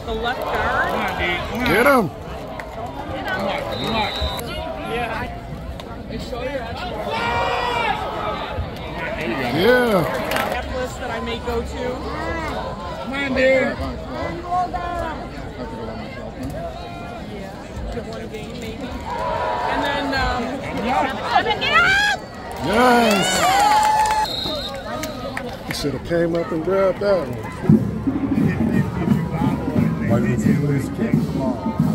the left guard. Come on, D. Come on. Get him. Come on. Yeah. Show your Yeah. app list that I may go to. Come on, dude. To one game maybe. And then Yes. You should have came up and grabbed that one. Why did you lose kick? Come on.